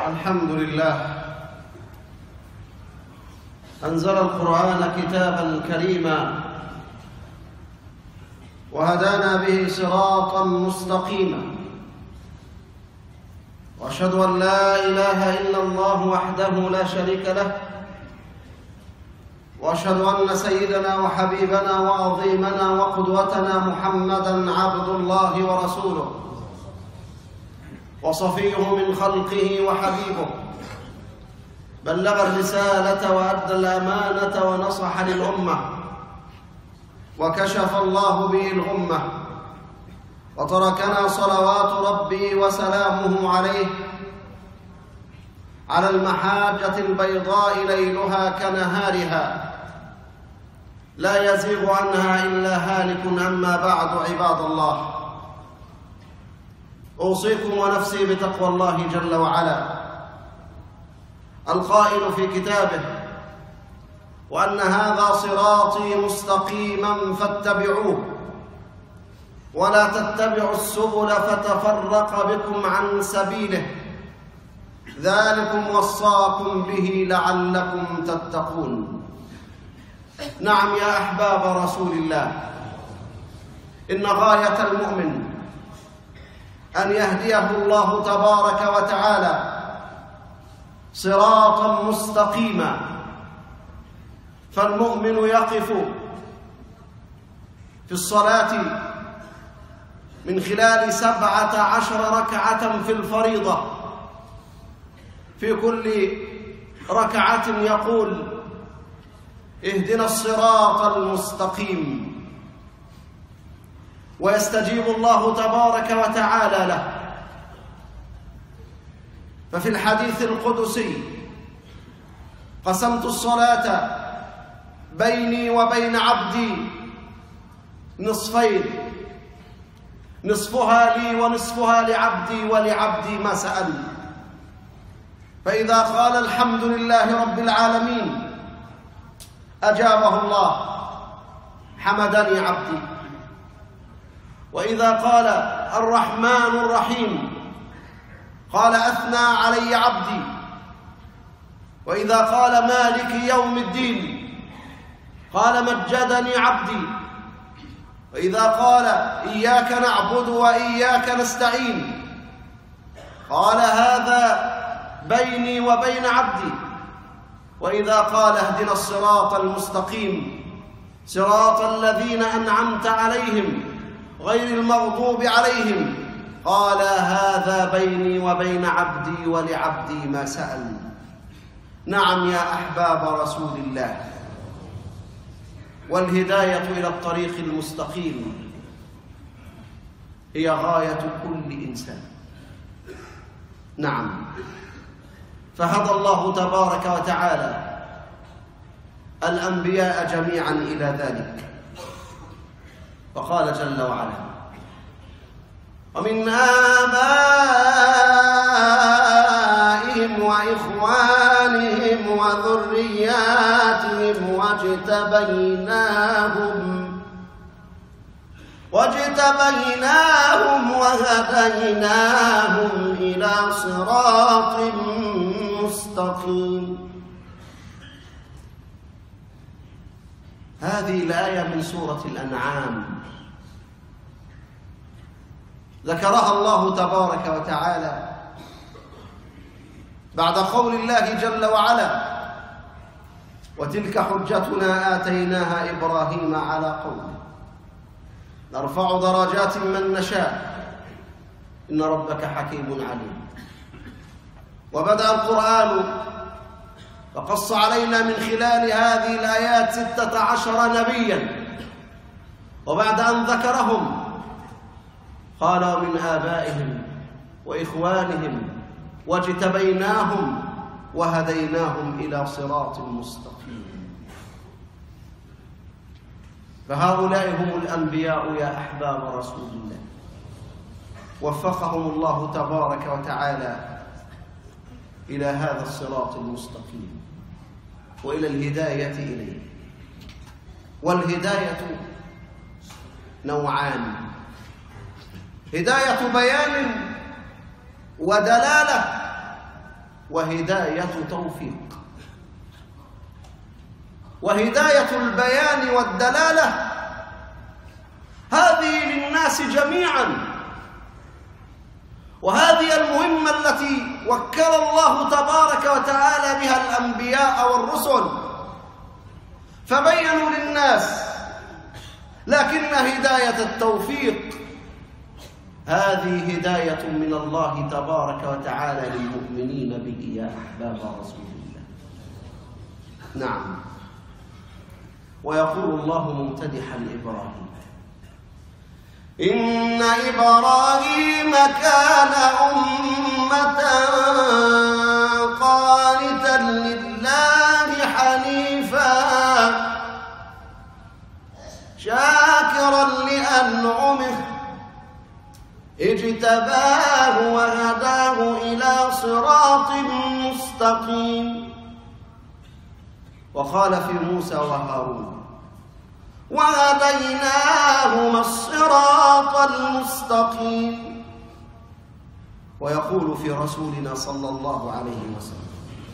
الحمد لله أنزل القرآن كتابا كريما وهدانا به صراطا مستقيما، وأشهد أن لا إله إلا الله وحده لا شريك له، وأشهد أن سيدنا وحبيبنا وعظيمنا وقدوتنا محمدًا عبد الله ورسوله وصفيه من خلقه وحبيبه، بلغ الرسالة وأدى الأمانة ونصح للأمة، وكشف الله به الغمة، وتركنا صلوات ربي وسلامه عليه على المحاجة البيضاء ليلها كنهارها، لا يزيغ عنها إلا هالك. أما بعد، عباد الله، أوصيكم ونفسي بتقوى الله جل وعلا، القائل في كتابه: وأن هذا صراطي مستقيما فاتبعوه ولا تتبعوا السبل فتفرق بكم عن سبيله، ذلكم وصاكم به لعلكم تتقون. نعم يا أحباب رسول الله، إن غاية المؤمن أن يهديه الله تبارك وتعالى صراطا مستقيما، فالمؤمن يقف في الصلاة من خلال 17 ركعة في الفريضة، في كل ركعة يقول: اهدنا الصراط المستقيم، ويستجيب الله تبارك وتعالى له. ففي الحديث القدسي: قسمت الصلاة بيني وبين عبدي نصفين، نصفها لي ونصفها لعبدي، ولعبدي ما سأل. فإذا قال الحمد لله رب العالمين أجابه الله: حمدني عبدي. وإذا قال الرحمن الرحيم قال أثنى علي عبدي. وإذا قال مالك يوم الدين قال مجدني عبدي. وإذا قال إياك نعبد وإياك نستعين قال هذا بيني وبين عبدي. وإذا قال اهدنا الصراط المستقيم صراط الذين أنعمت عليهم غير المغضوب عليهم قال هذا بيني وبين عبدي ولعبدي ما سأل. نعم يا أحباب رسول الله، والهداية إلى الطريق المستقيم هي غاية كل إنسان. نعم، فهدى الله تبارك وتعالى الأنبياء جميعا إلى ذلك، فقال جل وعلا: ومن آبائهم وإخوانهم وذرياتهم واجتبيناهم وهديناهم إلى صراط مستقيم. هذه الآية من سورة الأنعام ذكرها الله تبارك وتعالى بعد قول الله جل وعلا: وتلك حجتنا آتيناها إبراهيم على قومه نرفع درجات من نشاء إن ربك حكيم عليم. وبدأ القرآن فقص علينا من خلال هذه الآيات 16 نبيا، وبعد أن ذكرهم قال: ومن آبائهم وإخوانهم واجتبيناهم وهديناهم إلى صراط مستقيم. فهؤلاء هم الأنبياء يا أحباب رسول الله، وفقهم الله تبارك وتعالى إلى هذا الصراط المستقيم وإلى الهداية إليه. والهداية نوعان: هداية بيان ودلالة، وهداية توفيق، وهداية البيان والدلالة هذه للناس جميعا، وهذه المهمة التي وكل الله تبارك وتعالى بها الأنبياء والرسل فبينوا للناس، لكن هداية التوفيق هذه هداية من الله تبارك وتعالى للمؤمنين به يا أحباب رسول الله. نعم، ويقول الله ممتدحا إبراهيم: إن إبراهيم كان أمة قانتا لله حنيفا شاكرا لأنعمه اجتباه وهداه إلى صراط مستقيم. وقال في موسى وهارون: وهديناهما الصراط المستقيم. ويقول في رسولنا صلى الله عليه وسلم: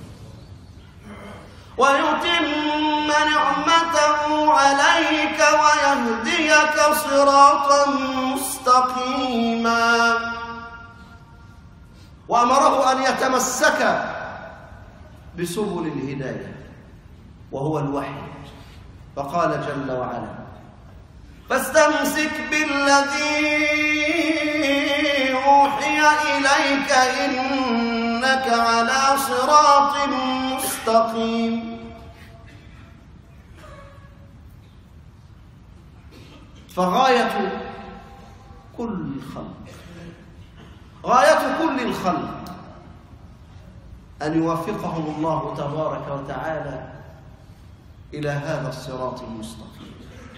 ويتم نعمته عليك ويهديك صراطا مستقيما. وأمره أن يتمسك بسبل الهداية وهو الوحي، فقال جل وعلا: فاستمسك بالذي أوحي إليك إنك على صراط مستقيم. فغاية كل الخلق، غاية كل الخلق أن يوفقهم الله تبارك وتعالى إلى هذا الصراط المستقيم.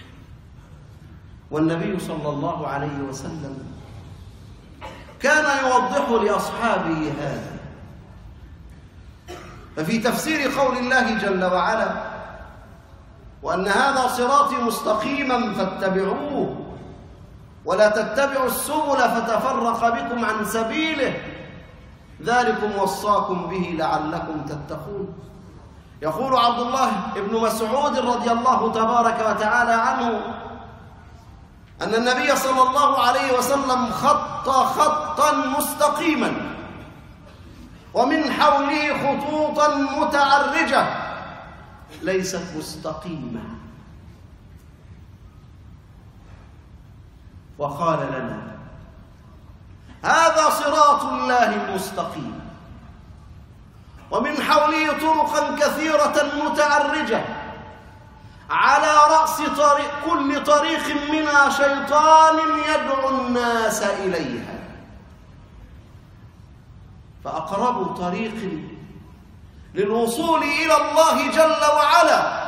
والنبي صلى الله عليه وسلم كان يوضح لأصحابه هذا. ففي تفسير قول الله جل وعلا: وأن هذا صراطي مستقيما فاتبعوه ولا تتبعوا السبل فتفرق بكم عن سبيله ذلكم وصاكم به لعلكم تتقون. يقول عبد الله بن مسعود رضي الله تبارك وتعالى عنه أن النبي صلى الله عليه وسلم خط خطا مستقيما ومن حوله خطوطا متعرجة ليست مستقيمة، وقال لنا: هذا صراط الله المستقيم، ومن حوله طرقا كثيرة متعرجة على رأس كل طريق منها شيطان يدعو الناس إليها، فأقرب طريق للوصول إلى الله جل وعلا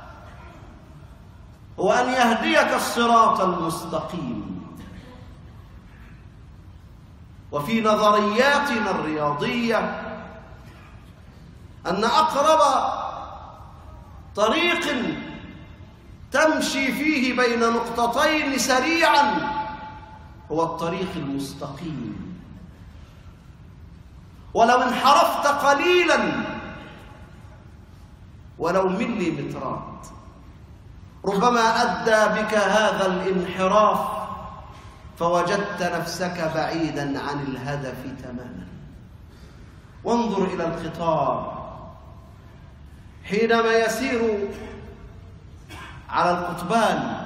هو أن يهديك الصراط المستقيم. وفي نظرياتنا الرياضية أن أقرب طريق تمشي فيه بين نقطتين سريعا هو الطريق المستقيم، ولو انحرفت قليلا ولو مليمترات ربما أدى بك هذا الانحراف فوجدت نفسك بعيدا عن الهدف تماما. وانظر إلى القطار حينما يسير على القطبان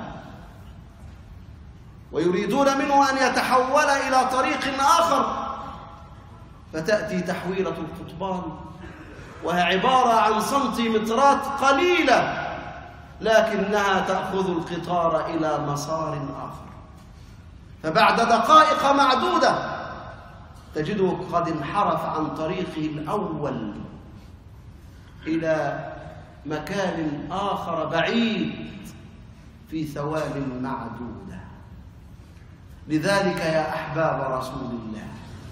ويريدون منه أن يتحول إلى طريق آخر، فتأتي تحويلة القطبان وهي عبارة عن سنتيمترات قليلة لكنها تأخذ القطار إلى مسار آخر، فبعد دقائق معدودة تجده قد انحرف عن طريقه الأول إلى مكان آخر بعيد في ثوان معدودة. لذلك يا أحباب رسول الله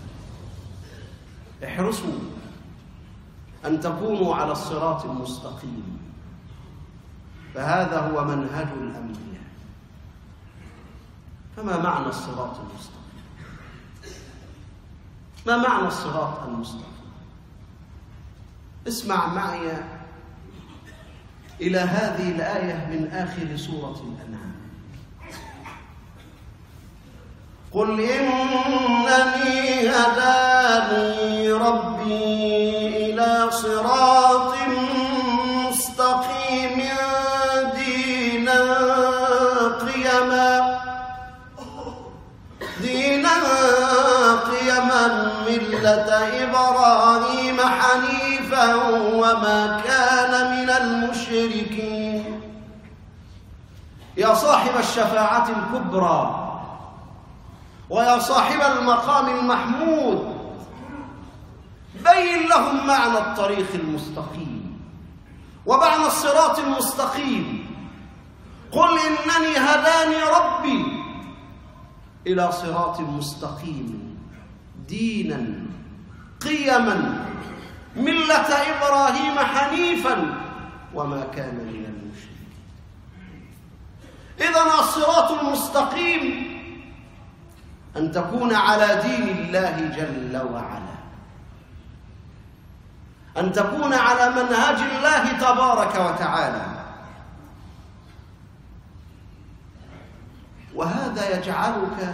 احرصوا أن تكونوا على الصراط المستقيم، فهذا هو منهج الأنبياء. فما معنى الصراط المستقيم؟ ما معنى الصراط المستقيم؟ اسمع معي إلى هذه الآية من آخر سورة الأنعام. قل إنني هداني ربي إلى صراط مستقيم دينا قيما ملة إبراهيم حنيفا وما كان من المشركين. يا صاحب الشفاعة الكبرى ويا صاحب المقام المحمود، بين لهم معنى الطريق المستقيم ومعنى الصراط المستقيم. قل إنني هداني ربي إلى صراط مستقيم دينا قيما ملة إبراهيم حنيفا وما كان من المشركين. إذن الصراط المستقيم أن تكون على دين الله جل وعلا، أن تكون على منهج الله تبارك وتعالى. وهذا يجعلك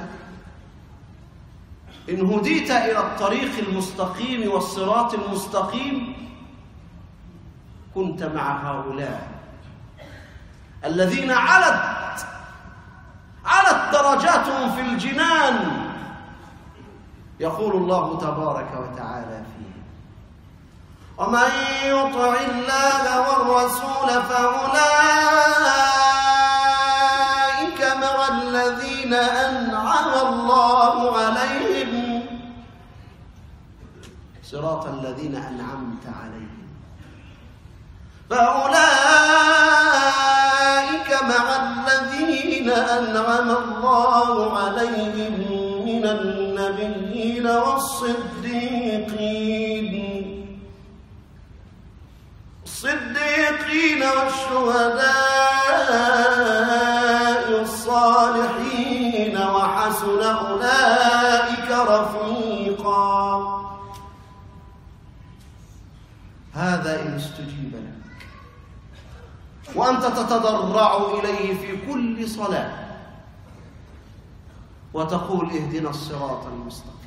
إن هديت إلى الطريق المستقيم والصراط المستقيم كنت مع هؤلاء الذين علت درجاتهم في الجنان. يقول الله تبارك وتعالى فيه: ومن يطع الله والرسول فأولئك مع الذين أنعم الله عليهم صراط الذين أنعمت عليهم، فأولئك مع الذين أنعم الله عليهم من النبيين والصديقين والشهداء والصالحين وحسن أولئك رفيقا. هذا إن استجيب لك وأنت تتضرع إليه في كل صلاة وتقول: اهدنا الصراط المستقيم.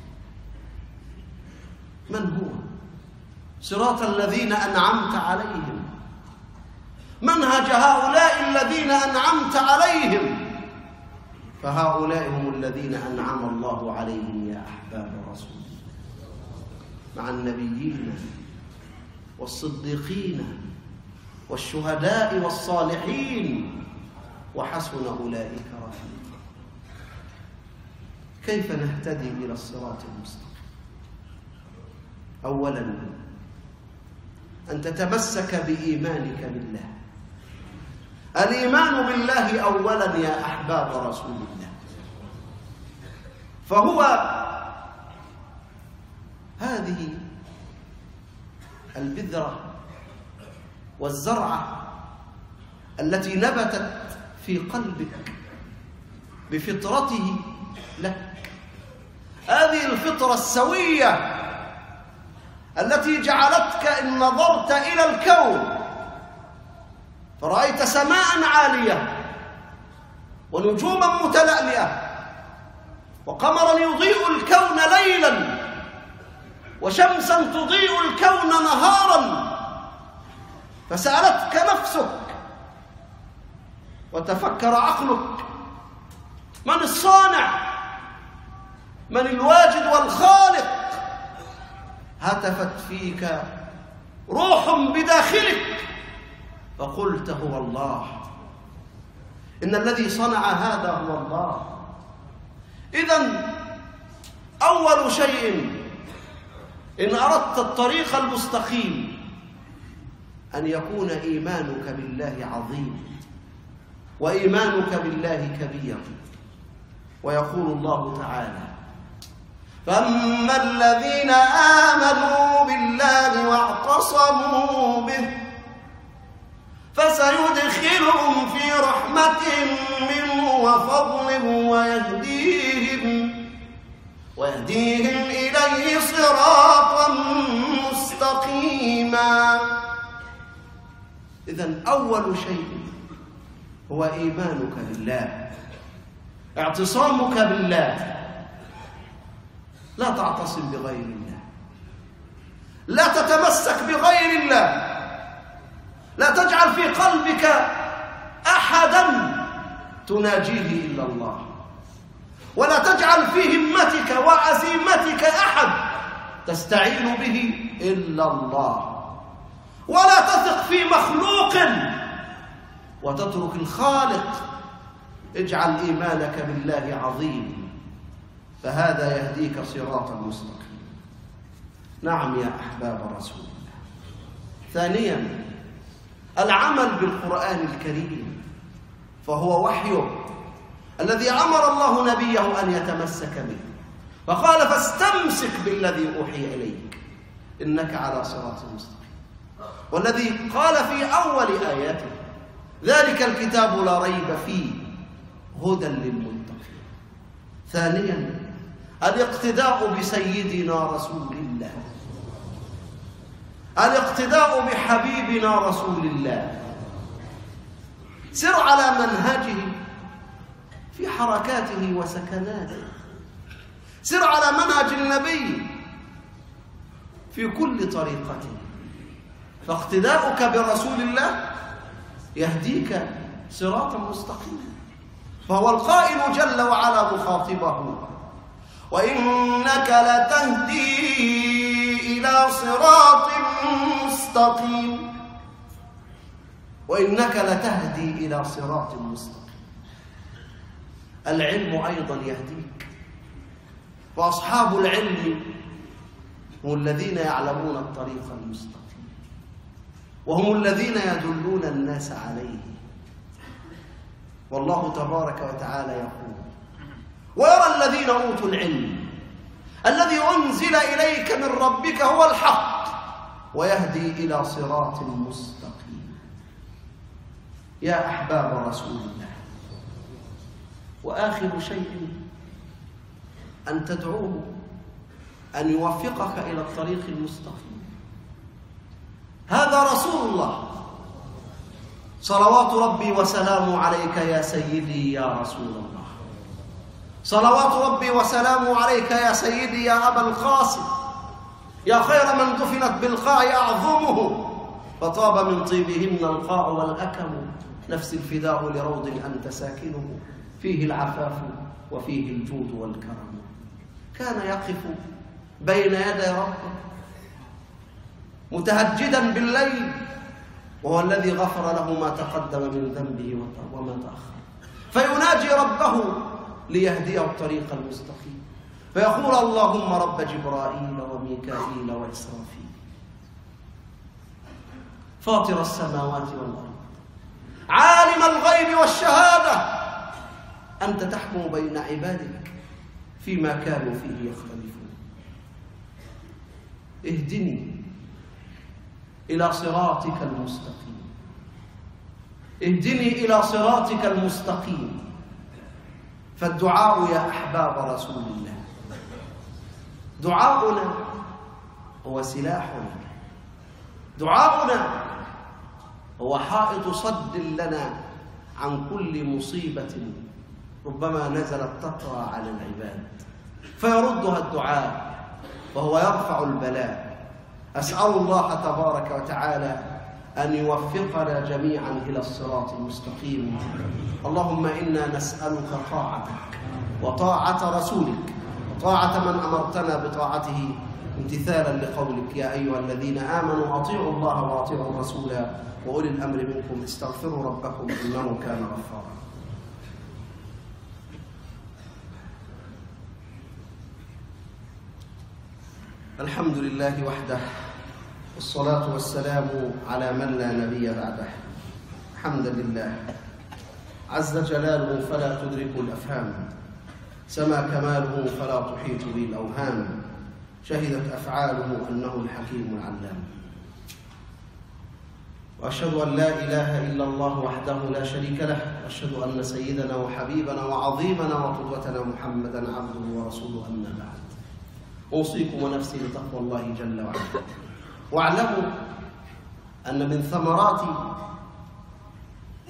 من هو؟ صراط الذين أنعمت عليهم، منهج هؤلاء الذين أنعمت عليهم، فهؤلاء هم الذين أنعم الله عليهم يا أحباب رسول الله، مع النبيين والصديقين والشهداء والصالحين وحسن أولئك رفيقا. كيف نهتدي إلى الصراط المستقيم؟ أولاً أن تتمسك بإيمانك بالله. الإيمان بالله أولاً يا أحباب رسول الله، فهو هذه البذرة والزرعة التي نبتت في قلبك بفطرته لك، هذه الفطرة السوية التي جعلتك إن نظرت إلى الكون فرأيت سماء عالية ونجوما متلألئة وقمرا يضيء الكون ليلا وشمسا تضيء الكون نهارا، فسألتك نفسك وتفكر عقلك: من الصانع؟ من الواجد والخالق؟ هتفت فيك روح بداخلك فقلت: هو الله، إن الذي صنع هذا هو الله. إذن أول شيء إن أردت الطريق المستقيم أن يكون إيمانك بالله عظيم وإيمانك بالله كبير. ويقول الله تعالى: فأما الذين آمنوا بالله واعتصموا به فسيدخلهم في رحمة منه وفضل ويهديهم إليه صراطا مستقيما. إذن أول شيء هو إيمانك بالله، اعتصامك بالله. لا تعتصم بغير الله، لا تتمسك بغير الله، لا تجعل في قلبك أحدا تناجيه إلا الله، ولا تجعل في همتك وعزيمتك أحد تستعين به إلا الله، ولا تثق في مخلوق وتترك الخالق. اجعل إيمانك بالله عظيم، فهذا يهديك صراطا مستقيما. نعم يا أحباب رسول الله. ثانيا العمل بالقرآن الكريم، فهو وحيه الذي أمر الله نبيه أن يتمسك به، فقال فاستمسك بالذي أوحي إليك إنك على صراط مستقيم. والذي قال في أول آياته ذلك الكتاب لا ريب فيه هدى للمتقين. ثانيا الاقتداء بسيدنا رسول الله، الاقتداء بحبيبنا رسول الله. سر على منهجه في حركاته وسكناته، سر على منهج النبي في كل طريقته، فاقتداؤك برسول الله يهديك صراطا مستقيما. فهو القائل جل وعلا مخاطبه وإنك لتهدي إلى صراط مستقيم، وإنك لتهدي إلى صراط مستقيم. العلم أيضا يهديك، وأصحاب العلم هم الذين يعلمون الطريق المستقيم، وهم الذين يدلون الناس عليه. والله تبارك وتعالى يقول ويرى الذين أوتوا العلم الذي أنزل إليك من ربك هو الحق ويهدي إلى صراط مستقيم. يا أحباب رسول الله، وآخر شيء أن تدعوه أن يوفقك إلى الطريق المستقيم. هذا رسول الله، صلوات ربي وسلامه عليك يا سيدي يا رسول الله، صلوات ربي وسلامه عليك يا سيدي يا أبا القاسم، يا خير من دفنت بالقاع أعظمه، فطاب من طيبهن القاع والأكم، نفس الفداء لروض أنت ساكنه، فيه العفاف وفيه الجود والكرم. كان يقف بين يدي ربه متهجدا بالليل، وهو الذي غفر له ما تقدم من ذنبه وما تأخر، فيناجي ربه ليهديه الطريق المستقيم، فيقول اللهم رب جبرائيل وميكائيل وإسرافيل فاطر السماوات والأرض عالم الغيب والشهادة أنت تحكم بين عبادك فيما كانوا فيه يختلفون. اهدني إلى صراطك المستقيم، اهدني إلى صراطك المستقيم. فالدعاء يا أحباب رسول الله، دعاؤنا هو سلاحنا، دعاؤنا هو حائط صد لنا عن كل مصيبة ربما نزلت تطرأ على العباد، فيردها الدعاء وهو يرفع البلاء. أسأل الله تبارك وتعالى أن يوفقنا جميعا إلى الصراط المستقيم. اللهم إنا نسألك طاعتك وطاعة رسولك وطاعة من أمرتنا بطاعته، امتثالا لقولك يا أيها الذين آمنوا أطيعوا الله وأطيعوا الرسول وأولي الأمر منكم، استغفروا ربكم إنه كان غفارا. الحمد لله وحده، والصلاة والسلام على من لا نبي بعده. حمدا لله عز جلاله فلا تدرك الأفهام، سما كماله فلا تحيط به الأوهام، شهدت أفعاله أنه الحكيم العلام. وأشهد أن لا إله إلا الله وحده لا شريك له، وأشهد أن سيدنا وحبيبنا وعظيمنا وقدوتنا محمدا عبده ورسوله. أما بعد، أوصيكم ونفسي بتقوى الله جل وعلا. واعلموا أن من ثمرات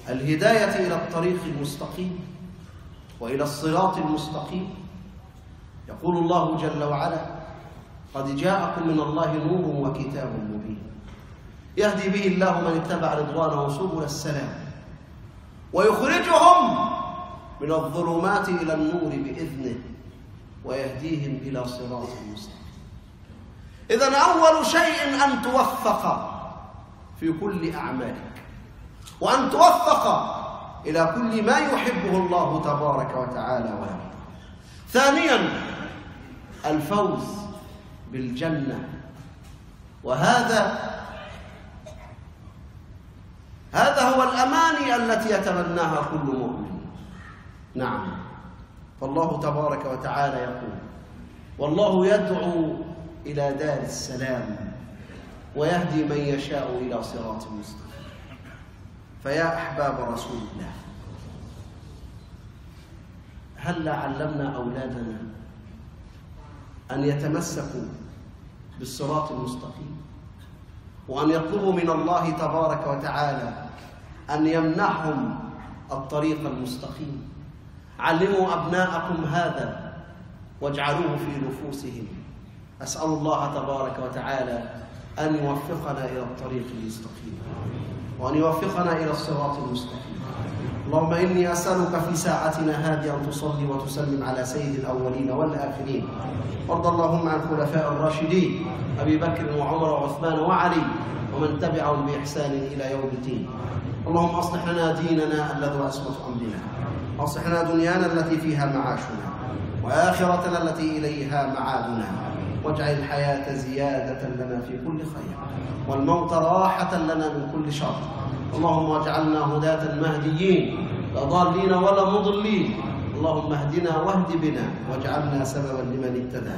الهداية إلى الطريق المستقيم وإلى الصراط المستقيم. يقول الله جل وعلا: قد جاءكم من الله نور وكتاب مبين يهدي به الله من اتبع رضوانه سبل السلام ويخرجهم من الظلمات إلى النور بإذنه ويهديهم إلى صراط مستقيم. إذن أول شيء أن توفق في كل أعمالك، وأن توفق إلى كل ما يحبه الله تبارك وتعالى ويرضى. ثانياً الفوز بالجنة، وهذا هو الأماني التي يتمناها كل مؤمن. نعم، فالله تبارك وتعالى يقول: والله يدعو إلى دار السلام ويهدي من يشاء إلى صراط مستقيم. فيا أحباب رسول الله، هل علمنا أولادنا أن يتمسكوا بالصراط المستقيم، وأن يطلبوا من الله تبارك وتعالى أن يمنحهم الطريق المستقيم؟ علموا أبناءكم هذا واجعلوه في نفوسهم. أسأل الله تبارك وتعالى أن يوفقنا إلى الطريق المستقيم، وأن يوفقنا إلى الصراط المستقيم. اللهم إني أسألك في ساعتنا هذه أن تصلي وتسلم على سيد الأولين والآخرين، وارض اللهم عن الخلفاء الراشدين أبي بكر وعمر وعثمان وعلي ومن تبعهم بإحسان إلى يوم الدين. اللهم أصلح لنا ديننا الذي هو عصمة أمرنا، أصلح لنا دنيانا التي فيها معاشنا، وآخرتنا التي إليها معادنا، واجعل الحياة زيادة لنا في كل خير، والموت راحة لنا من كل شر. اللهم واجعلنا هداة مهديين، لا ضالين ولا مضلين. اللهم اهدنا واهد بنا واجعلنا سببا لمن اهتدى.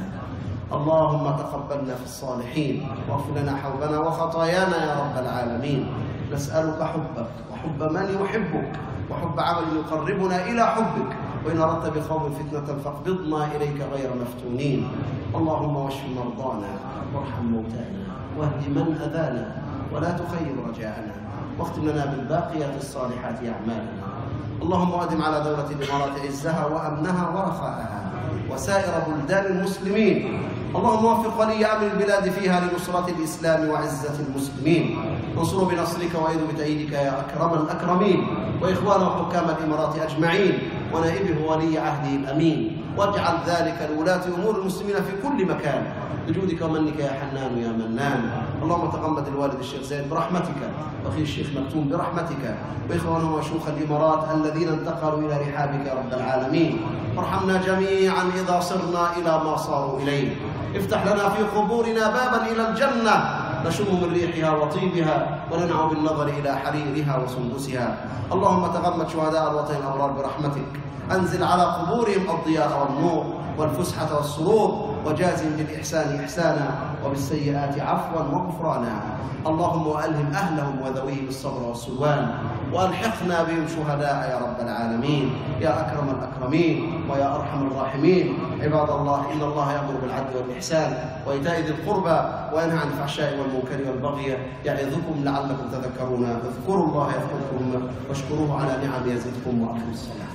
اللهم تقبلنا في الصالحين، واغفر لنا حوبنا وخطايانا يا رب العالمين. نسألك حبك وحب من يحبك وحب عمل يقربنا إلى حبك، وإن أردت بقوم فتنة فاقبضنا إليك غير مفتونين. اللهم واشف مرضانا وارحم موتانا واهد من أذانا ولا تخيب رجاءنا، واختم لنا بالباقيات الصالحات أعمالنا. اللهم أدم على دولة الإمارات عزها وأمنها ورخاءها وسائر بلدان المسلمين. اللهم وفق ولي أمر البلاد فيها لنصرة الإسلام وعزة المسلمين. انصره بنصرك وأيد بتأييدك يا أكرم الأكرمين، وإخوانه وحكام الإمارات أجمعين، ونائبه ولي عهده الأمين، واجعل ذلك لولاة أمور المسلمين في كل مكان بجودك ومنك يا حنان يا منان. اللهم تغمد الوالد الشيخ زيد برحمتك، وأخي الشيخ مكتوم برحمتك، وإخوانه وشيوخ الإمارات الذين انتقلوا إلى رحابك يا رب العالمين. وارحمنا جميعا إذا صرنا إلى ما صاروا إليه. افتح لنا في قبورنا بابا إلى الجنة نشم من ريحها وطيبها، وننعم بالنظر إلى حريرها وسندسها. اللهم تغمد شهداء الوطن الأبرار برحمتك، أنزل على قبورهم الضياء والنور والفسحة والسرور، وجازم بالإحسان إحسانا وبالسيئات عفوا وغفرانا. اللهم وألهم أهلهم وذويهم الصبر والسلوان، وألحقنا بهم شهداء يا رب العالمين يا أكرم الأكرمين ويا أرحم الراحمين. عباد الله، إن الله يأمر بالعدل والإحسان وإيتاء ذي القربى وينهى عن الفحشاء والمنكر والبغي يعظكم لعلكم تذكرون. اذكروا الله يذكركم واشكروه على نعم يزدكم، وأقيموا الصلاة.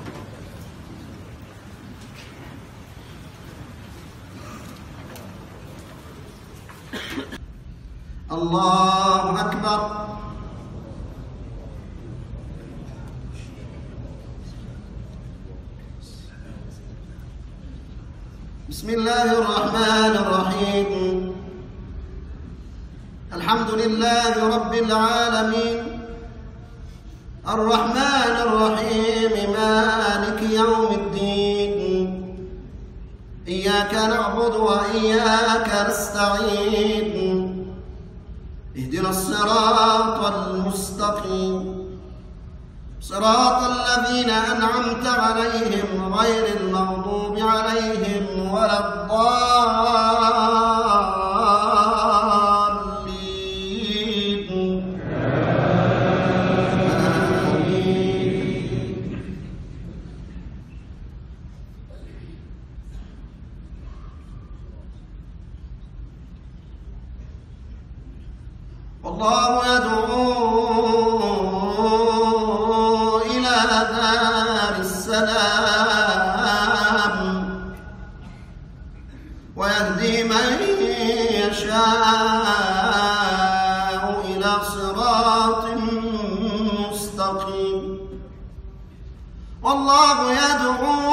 الله أكبر. بسم الله الرحمن الرحيم. الحمد لله رب العالمين، الرحمن الرحيم، مالك يوم الدين. إياك نعبد وإياك نستعين. اهدنا الصراط المستقيم، صراط الذين أنعمت عليهم غير المغضوب عليهم ولا الضالين. والله يدعو يشاء إلى صراط مستقيم والله يدعو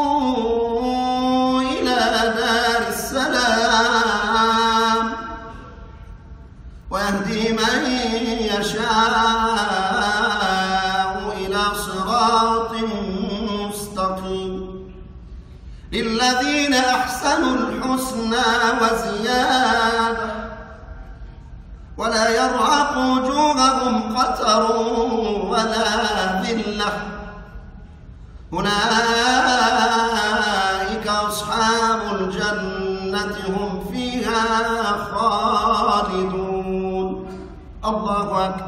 إلى دار السلام ويهدي من يشاء إلى صراط مستقيم للذين أحسنوا الحسنى وزيادة ولا يرهق وجوههم قتر ولا ذلة أولئك أصحاب الجنة هم فيها خالدون. الله أكبر.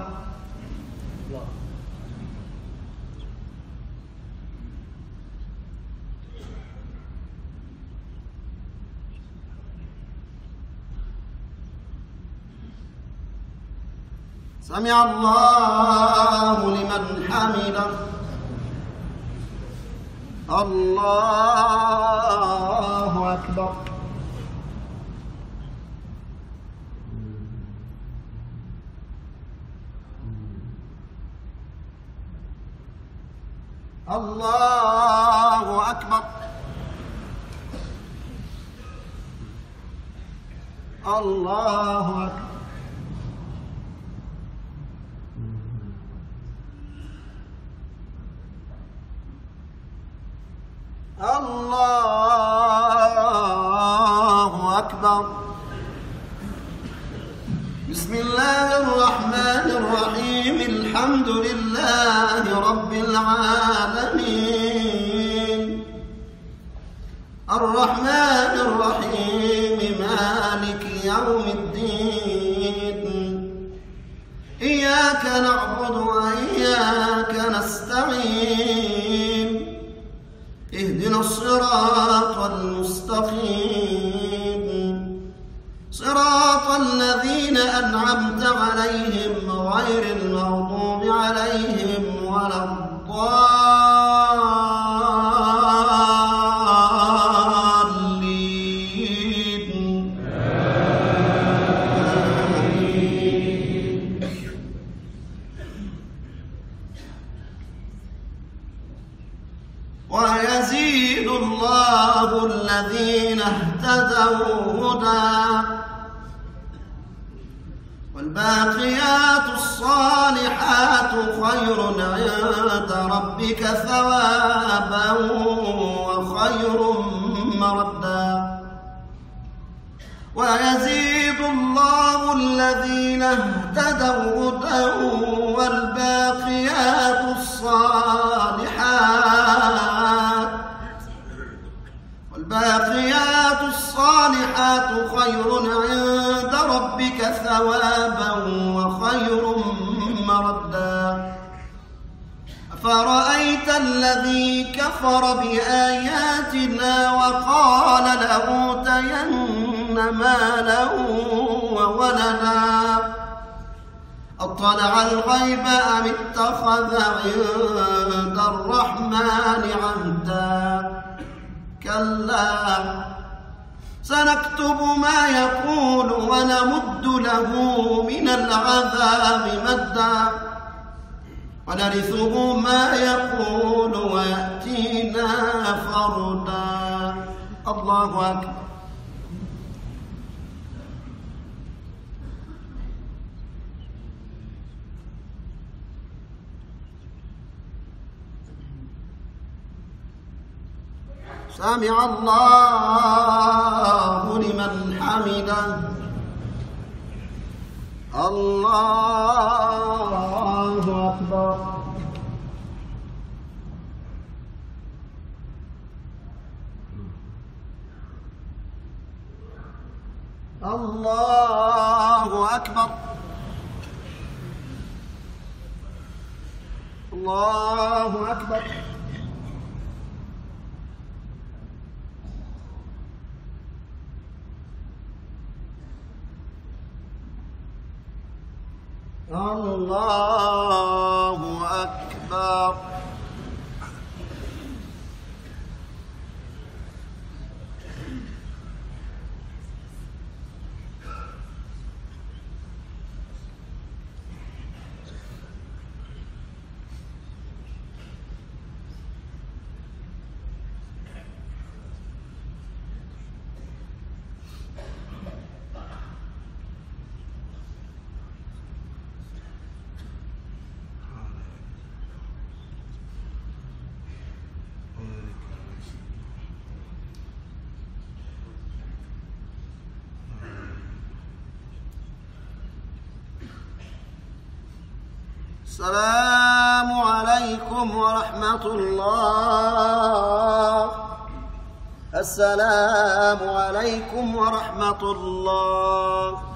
سمع الله لمن حمده. الله أكبر. الله أكبر. الله أكبر. الله أكبر. بسم الله الرحمن الرحيم. الحمد لله رب العالمين الرحمن الرحيم مالك يوم الدين إياك نعبد وإياك نستعين اهدنا الصراط المستقيم صراط الذين أنعمت عليهم غير المغضوب عليهم ولا الضالين. ويزيد الله الذين اهتدوا هدى والباقيات الصالحات خير عند ربك ثوابا وخير مردا. ويزيد الله الذين اهتدوا هدى والباقيات الصالحات خير عند ربك ثوابا وخير مردا. أفرأيت الذي كفر بآياتنا وقال لأوتين مالا وولدا أطلع الغيب أم اتخذ عند الرحمن عهدا كلا سنكتب ما يقول ونمد له من العذاب مدا ونرثه ما يقول ويأتينا فردا. الله أكبر. سمع الله لمن حمده. الله أكبر. الله أكبر. الله أكبر. الله أكبر. السلام عليكم ورحمة الله. السلام عليكم ورحمة الله.